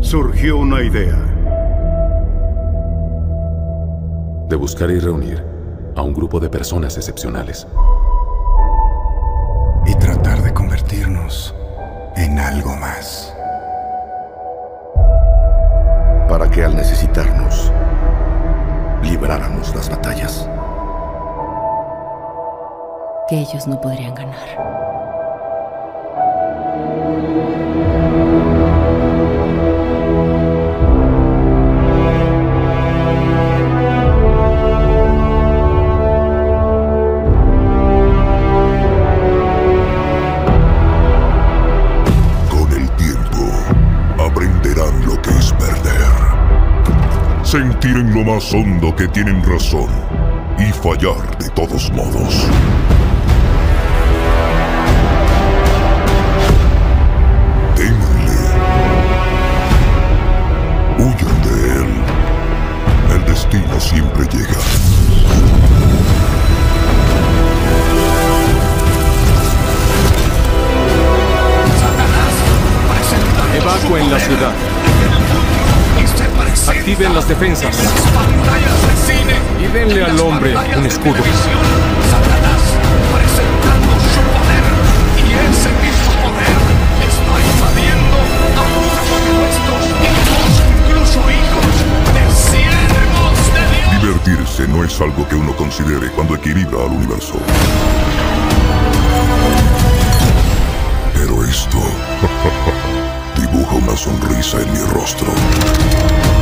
surgió una idea. De buscar y reunir a un grupo de personas excepcionales. Y tratar de convertirnos en algo más. Para que al necesitarnos, libráramos las batallas. Que ellos no podrían ganar. Sentir en lo más hondo que tienen razón y fallar de todos modos. Ténganle. Huyan de él. El destino siempre llega. Evacúen la ciudad. Activen las defensas. Y denle al hombre un escudo. Satanás presentando su poder. Y ese mismo poder está invadiendo a nuestros hijos, incluso hijos de siervos de Dios. Divertirse no es algo que uno considere cuando equilibra al universo. Pero esto dibuja una sonrisa en mi rostro.